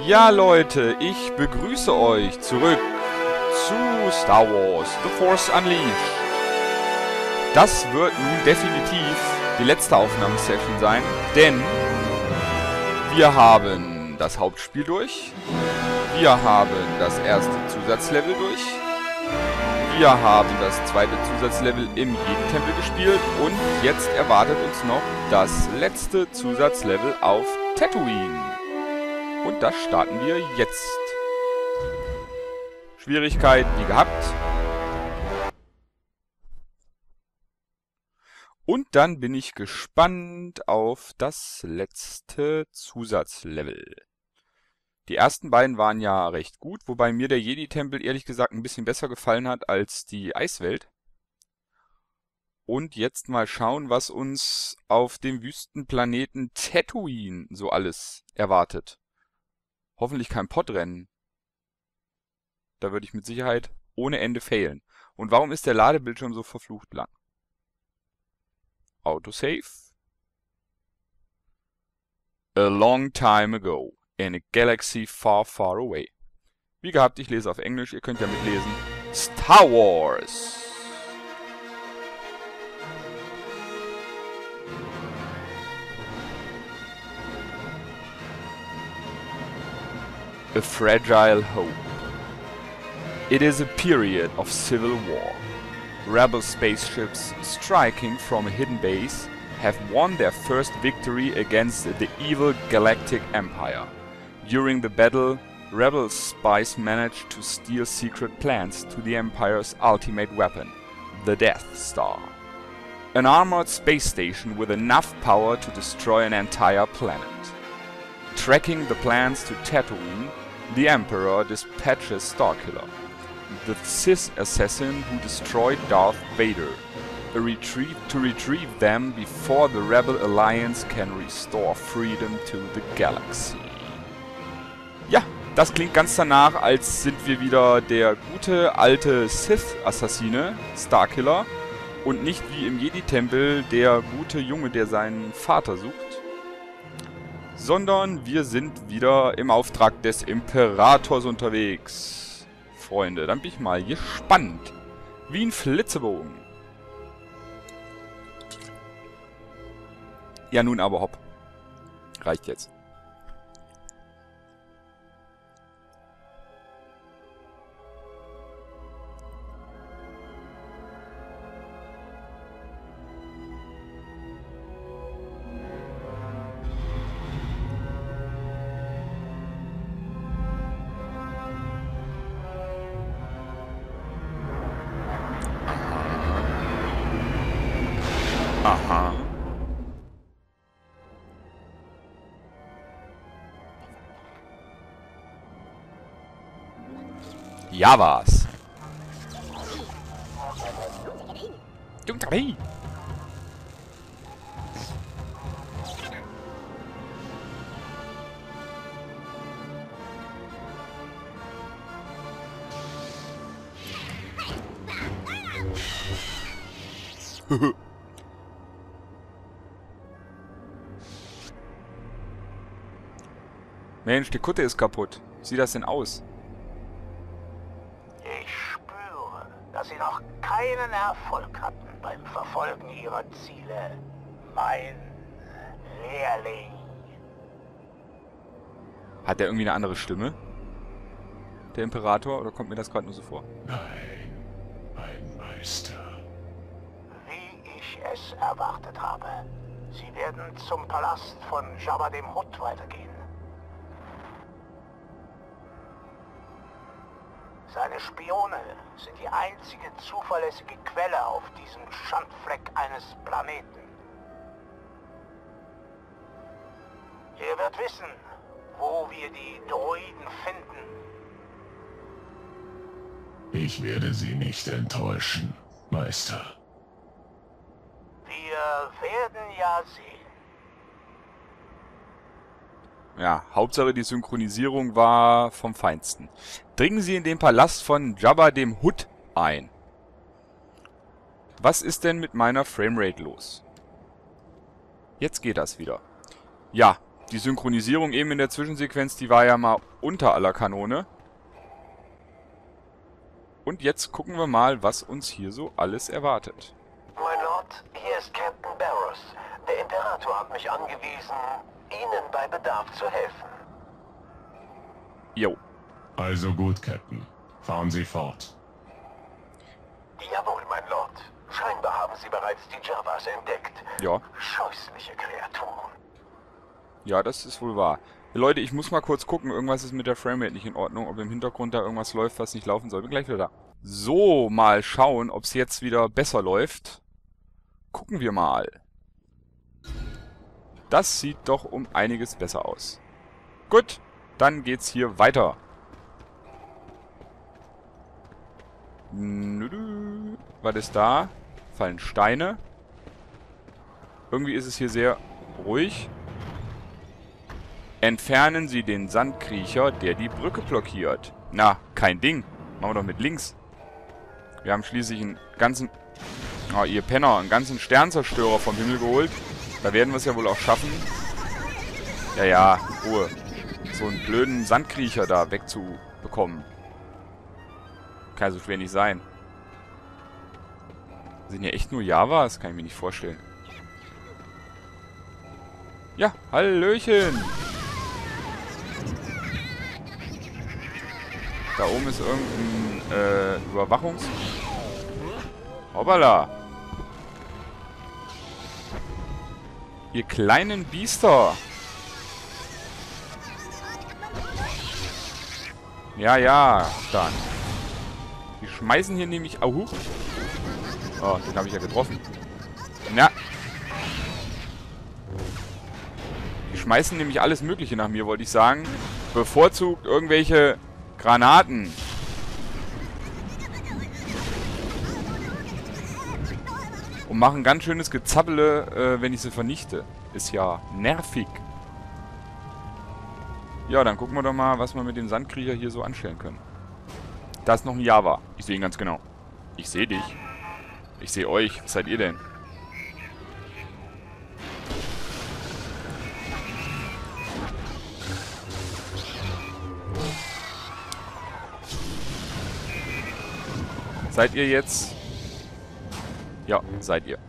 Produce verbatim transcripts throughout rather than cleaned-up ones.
Ja Leute, ich begrüße euch zurück zu Star Wars The Force Unleashed. Das wird nun definitiv die letzte Aufnahmesession sein, denn wir haben das Hauptspiel durch, wir haben das erste Zusatzlevel durch, wir haben das zweite Zusatzlevel im Jedi-Tempel gespielt und jetzt erwartet uns noch das letzte Zusatzlevel auf Tatooine. Und das starten wir jetzt. Schwierigkeit wie gehabt. Und dann bin ich gespannt auf das letzte Zusatzlevel. Die ersten beiden waren ja recht gut, wobei mir der Jedi-Tempel ehrlich gesagt ein bisschen besser gefallen hat als die Eiswelt. Und jetzt mal schauen, was uns auf dem Wüstenplaneten Tatooine so alles erwartet. Hoffentlich kein Podrennen. Da würde ich mit Sicherheit ohne Ende failen. Und warum ist der Ladebildschirm so verflucht lang? Autosave. A long time ago, in a galaxy far, far away. Wie gehabt, ich lese auf Englisch, ihr könnt ja mitlesen. Star Wars. A fragile hope. It is a period of civil war. Rebel spaceships striking from a hidden base have won their first victory against the evil Galactic Empire. During the battle, Rebel spies managed to steal secret plans to the Empire's ultimate weapon, the Death Star. An armored space station with enough power to destroy an entire planet. Tracking the plans to Tatooine, the Emperor dispatches Starkiller, the Sith assassin who destroyed Darth Vader, a retrieve to retrieve them before the Rebel Alliance can restore freedom to the galaxy. Ja, das klingt ganz danach, als sind wir wieder der gute alte Sith-Assassine, Starkiller, und nicht wie im Jedi-Tempel der gute Junge, der seinen Vater sucht. Sondern wir sind wieder im Auftrag des Imperators unterwegs. Freunde, dann bin ich mal gespannt. Wie ein Flitzebogen. Ja, nun aber hopp. Reicht jetzt. Aha. Ja, was? Jungtari. Mensch, die Kutte ist kaputt. Wie sieht das denn aus? Ich spüre, dass Sie noch keinen Erfolg hatten beim Verfolgen Ihrer Ziele, mein Lehrling. Hat der irgendwie eine andere Stimme? Der Imperator? Oder kommt mir das gerade nur so vor? Nein, mein Meister. Wie ich es erwartet habe. Sie werden zum Palast von Jabba dem Hutt weitergehen. Seine Spione sind die einzige zuverlässige Quelle auf diesem Schandfleck eines Planeten. Er wird wissen, wo wir die Droiden finden. Ich werde Sie nicht enttäuschen, Meister. Wir werden ja sehen. Ja, Hauptsache die Synchronisierung war vom Feinsten. Dringen Sie in den Palast von Jabba dem Hutt ein. Was ist denn mit meiner Framerate los? Jetzt geht das wieder. Ja, Die Synchronisierung eben in der Zwischensequenz, die war ja mal unter aller Kanone. Und jetzt gucken wir mal, was uns hier so alles erwartet. Mein Lord, hier ist Captain Barrows. Der Imperator hat mich angewiesen, Ihnen bei Bedarf zu helfen. Jo. Also gut, Captain. Fahren Sie fort. Jawohl, mein Lord. Scheinbar haben Sie bereits die Javas entdeckt. Ja. Scheußliche Kreaturen. Ja, das ist wohl wahr. Leute, ich muss mal kurz gucken. Irgendwas ist mit der Framerate nicht in Ordnung. Ob im Hintergrund da irgendwas läuft, was nicht laufen soll. Bin gleich wieder da. So, mal schauen, ob es jetzt wieder besser läuft. Gucken wir mal. Das sieht doch um einiges besser aus. Gut, dann geht's hier weiter. Was ist da? Fallen Steine. Irgendwie ist es hier sehr ruhig. Entfernen Sie den Sandkriecher, der die Brücke blockiert. Na, kein Ding. Machen wir doch mit links. Wir haben schließlich einen ganzen... Oh, ihr Penner, einen ganzen Sternzerstörer vom Himmel geholt. Da werden wir es ja wohl auch schaffen. Ja, ja, Ruhe. So einen blöden Sandkriecher da wegzubekommen. Kann ja so schwer nicht sein. Sind ja echt nur Javas? Kann ich mir nicht vorstellen. Ja, Hallöchen! Da oben ist irgendein äh, Überwachungs... Hoppala! Ihr kleinen Biester! Ja, ja, dann. Die schmeißen hier nämlich... Au, huch. Oh, den habe ich ja getroffen. Na. Die schmeißen nämlich alles Mögliche nach mir, wollte ich sagen. Bevorzugt irgendwelche Granaten. Und machen ganz schönes Gezappele, äh, wenn ich sie vernichte. Ist ja nervig. Ja, dann gucken wir doch mal, was wir mit dem Sandkriecher hier so anstellen können. Da ist noch ein Java. Ich sehe ihn ganz genau. Ich sehe dich. Ich sehe euch. Was seid ihr denn? Seid ihr jetzt... Ja, seid ihr.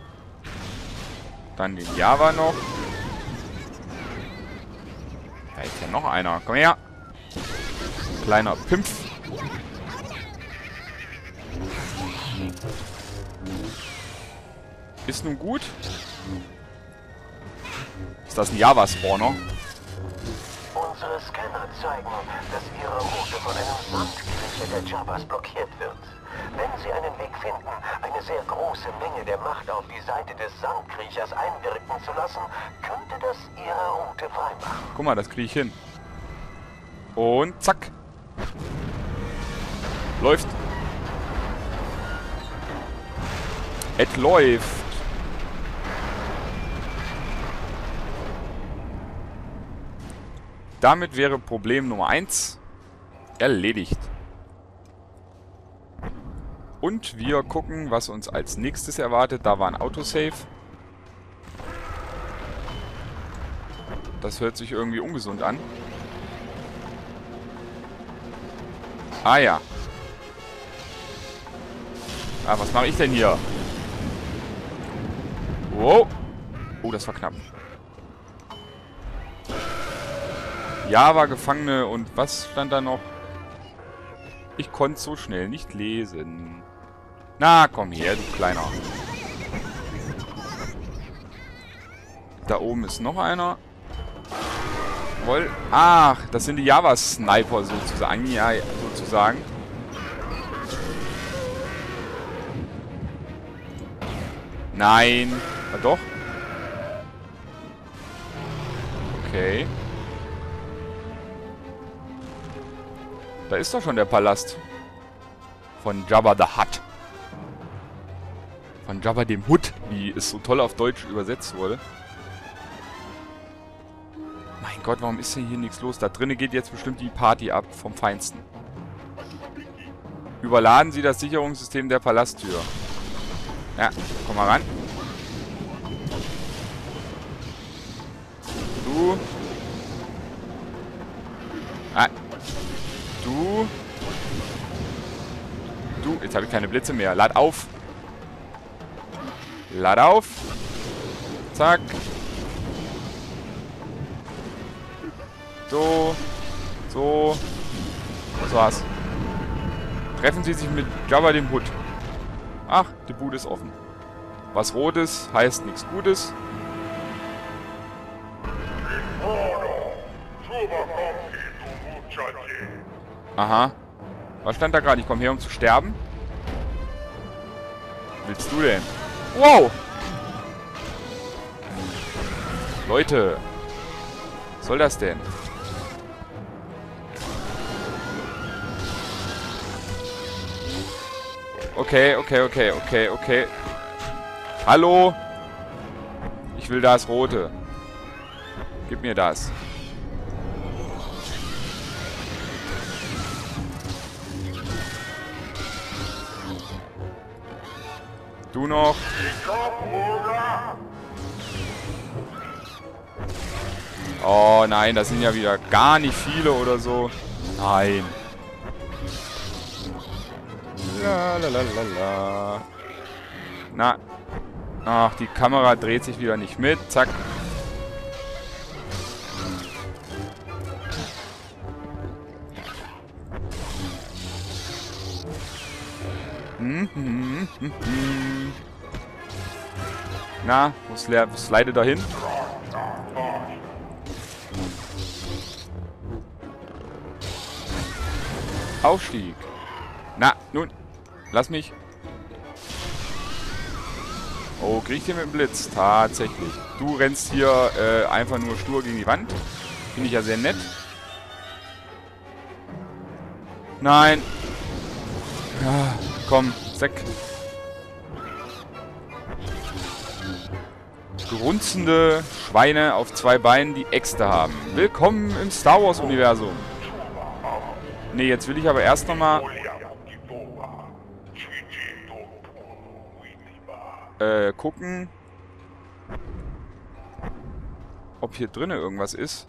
Dann den Java noch. Da ist ja noch einer. Komm her. Kleiner Pimpf. Ist nun gut. Ist das ein Java-Spawner? Unsere Scanner zeigen, dass Ihre Route von einem Sandkriecher der Javas blockiert wird. Wenn Sie einen Weg finden, eine sehr große Menge der Macht auf die Seite des Sandkriechers einwirken zu lassen, könnte das Ihre Route freimachen. Guck mal, das kriege ich hin. Und zack. Läuft. Es läuft. Damit wäre Problem Nummer eins erledigt. Und wir gucken, was uns als nächstes erwartet. Da war ein Autosave. Das hört sich irgendwie ungesund an. Ah ja. Ah, was mache ich denn hier? Wow. Oh, das war knapp. Java, Gefangene und was stand da noch? Ich konnte so schnell nicht lesen. Na, komm her, du Kleiner. Da oben ist noch einer. Woll. Ach, das sind die Java-Sniper sozusagen. Ja, sozusagen. Nein. Ah, doch. Okay. Da ist doch schon der Palast. Von Jabba the Hutt. Von Jabba dem Hutt, wie es so toll auf Deutsch übersetzt wurde. Mein Gott, warum ist denn hier nichts los? Da drinnen geht jetzt bestimmt die Party ab vom Feinsten. Überladen Sie das Sicherungssystem der Palasttür. Ja, komm mal ran. Du Du. Ah. Du. Du. Jetzt habe ich keine Blitze mehr. Lad auf. Lad auf. Zack. So. So. Das war's. Treffen Sie sich mit Jabba dem Hutt. Ach, die Bude ist offen. Was Rotes heißt nichts Gutes. Aha. Was stand da gerade? Ich komme her, um zu sterben. Was willst du denn? Wow! Leute. Was soll das denn? Okay, okay, okay, okay, okay. Hallo? Ich will das Rote. Gib mir das. Du noch. Oh nein, das sind ja wieder gar nicht viele oder so. Nein. La, la, la, la, la. Na. Ach, die Kamera dreht sich wieder nicht mit. Zack. Hm, hm, hm, hm. Na, wo slide dahin? Aufstieg. Na, nun. Lass mich. Oh, krieg ich den mit dem Blitz? Tatsächlich. Du rennst hier äh, einfach nur stur gegen die Wand. Finde ich ja sehr nett. Nein. Ja, komm, Sack. Grunzende Schweine auf zwei Beinen, die Äxte haben. Willkommen im Star Wars Universum. Nee, jetzt will ich aber erst nochmal äh, gucken, ob hier drinnen irgendwas ist.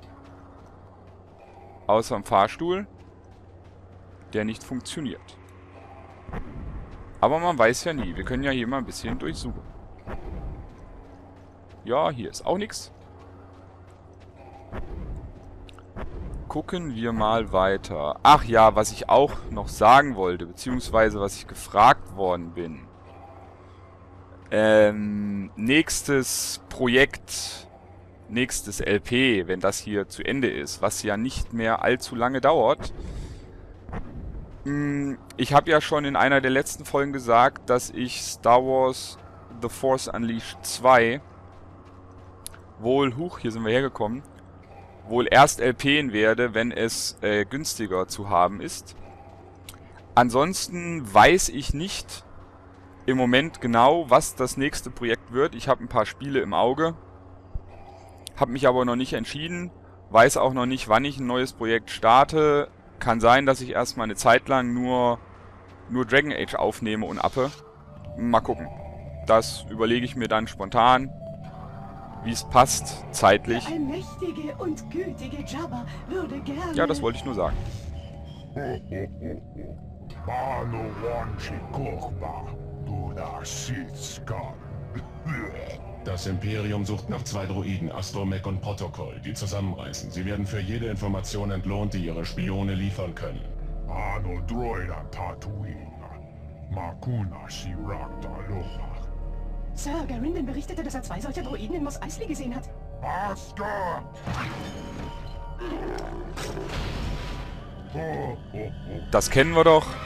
Außer dem Fahrstuhl, der nicht funktioniert. Aber man weiß ja nie. Wir können ja hier mal ein bisschen durchsuchen. Ja, hier ist auch nichts. Gucken wir mal weiter. Ach ja, was ich auch noch sagen wollte, beziehungsweise was ich gefragt worden bin. Ähm, nächstes Projekt, nächstes L P, wenn das hier zu Ende ist, was ja nicht mehr allzu lange dauert. Ich habe ja schon in einer der letzten Folgen gesagt, dass ich Star Wars The Force Unleashed zwei wohl, huch, hier sind wir hergekommen, wohl erst L P'n werde, wenn es äh, günstiger zu haben ist. Ansonsten weiß ich nicht im Moment genau, was das nächste Projekt wird. Ich habe ein paar Spiele im Auge, habe mich aber noch nicht entschieden, weiß auch noch nicht, wann ich ein neues Projekt starte. Kann sein, dass ich erstmal eine Zeit lang nur, nur Dragon Age aufnehme und appe. Mal gucken. Das überlege ich mir dann spontan, wie es passt, zeitlich. Der allmächtige und gütige Jabba würde gerne... Ja, das wollte ich nur sagen. Das Imperium sucht nach zwei Droiden, Astromech und Protokoll, die zusammenreißen. Sie werden für jede Information entlohnt, die ihre Spione liefern können. Sir, Garindon berichtete, dass er zwei solcher Droiden in Mos Eisley gesehen hat. Das kennen wir doch.